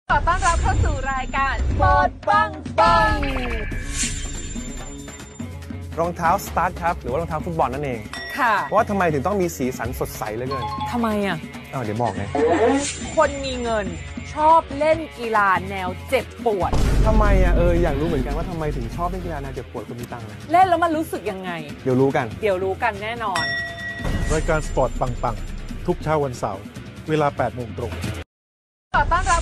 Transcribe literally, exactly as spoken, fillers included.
ขอต้อนรับเข้าสู่รายการปอดปังปังรองเท้าสตาร์ทครับหรือว่ารองเท้าฟุตบอลนั่นเองค่ะเพราะว่าทำไมถึงต้องมีสีสันสดใสเหลือเกินทำไมอ่ะอ้าวเดี๋ยวบอกไงคนมีเงินชอบเล่นกีฬาแนวเจ็บปวดทำไมอ่ะเอออยากรู้เหมือนกันว่าทำไมถึงชอบเล่นกีฬาแนวเจ็บปวดคนมีตังค์นะเล่นแล้วมันรู้สึกยังไงเดี๋ยวรู้กันเดี๋ยวรู้กันแน่นอนรายการสปอร์ตปังๆทุกเช้าวันเสาร์เวลาแปดโมงตรงขอต้อนรับ